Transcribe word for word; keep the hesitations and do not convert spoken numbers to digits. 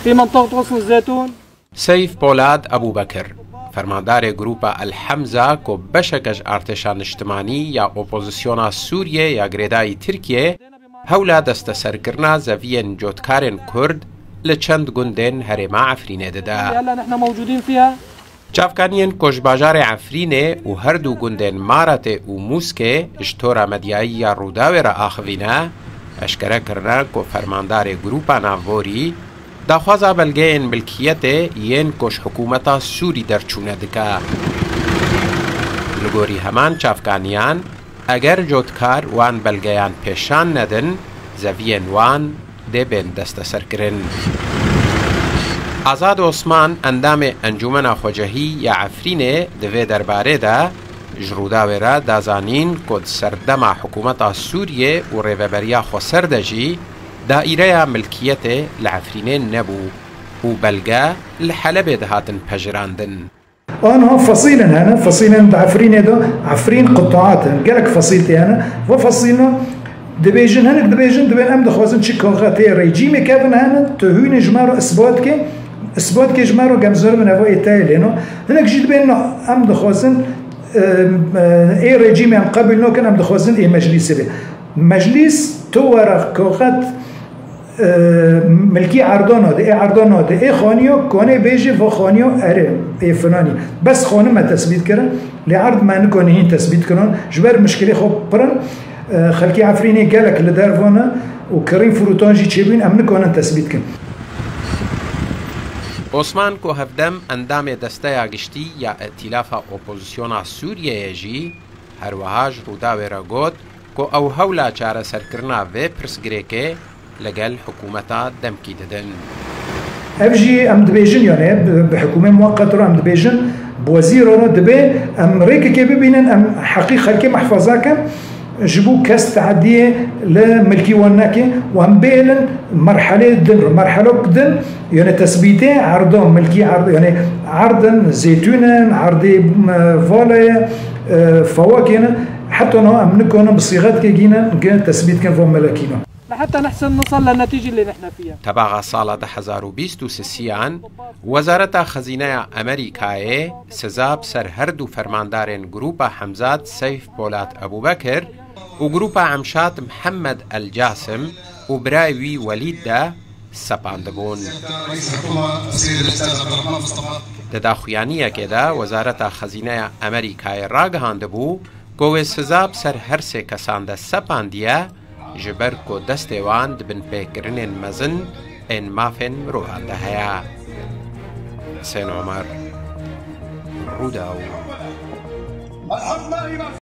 في منطقة غصن الزيتون. سيف بولاد أبو بكر فرماندار جروبا الحمزة کو بشکج ارتشان اجتماعی یا اپوزیسیونا سوریه یا گریدای ترکیه هولا دست سرکرنا زوین جوتکارن کرد لچند گندن هرما عفرینه دادا. هلا نحن موجودين فيها. چافکانین کشباجار عفرینه و هر دو گندن مارت و موسکه اشتورا مدیایی یا روداوی را آخوینه اشکره کرنا کو فرماندار گروپا ناووری داخوازا بلگین ملکیت ین کش حکومتا سوری در چونه دکا. لگوری همان چافکانیان اگر جوتکار وان بلگیان پیشان ندن زوین وان ده بین دست سر کرن. آزاد عثمان اندام انجمن خوجهی یا عفرینه دوی درباره ده جروداوی را دازانین کد سردم حکومتا سوریه و ریوبریا خو سردجی دائره ملکیت العفرینین نبو و بلغا لحلب دهاتن پجراندن. آنها فصيلا هنا فصيلا عفرين ده عفرين قطاعات قالك فصيلتي هنا وفصيلنا دبيجن هناك دبيجن دبين أم دخوازن شيء كونغاتي ريجيمي كافن هنا تهون جمارو إثبات كي إثبات كي جمارو جمزور من هواي تايل هنا هناك جد بيننا أم دخوازن إيه ريجيمي أم قبل نو كان أم دخوازن إيه مجلس به مجلس تورق كوغات ملكي عردانه ده ايه عردانه ده ايه خانيو كونه بيجي و خانيو اره ايه فلاني بس خانه ما تثبيت كرن لعرض ما نكون هين تثبيت كرن جبر مشكله خو برن خلقي عفريني قالك لدارفونا وكريم فروتانجي تشيبين ام نكون تثبيت كرن. عثمان کو هفدم اندام دسته گشتی یا ائتلاف اپوزیسیونا سوریه جی هر وهاج رودا وراگوت کو او هولا چاره سرکرنا و پرسگریکه لقال حكومتا دمكي ددن. أفجي أم دبيجن يعني بحكومة مؤقتة أم دبيجن بوزير أنا دبي أمريكا كي ببينن أم حقيقة كي محفظاك جبوا كاس تعدية لملكي وناكي وهم بيلن مرحلة دن مرحلة دن يعني تثبيته عرضهم ملكي عرض يعني عرضا زيتونا عرضي فولا فواكه حتى أنا أم نكون بصيغات كي جينا كان تثبيت كان فهم ملكينا. لحتى نحسن نصل للنتيجة اللي نحن فيها. تبع صالة حزار وبيستو سسيان وزارة خزينة أمريكاي سزاب سر هردو فرماندارين جروبا حمزات سيف بولاد أبو بكر وجروبا عمشات محمد الجاسم وبراوي وليد دا سباندبون. تداخيانية كده وزارة خزينة أمريكاي راجهاندبو كوي سزاب سر هرسي كسان دا سبانديا جبر کو دستوان دبن پیکرنن مزن ان مافن روحان دهیا. حسين عمر روداو.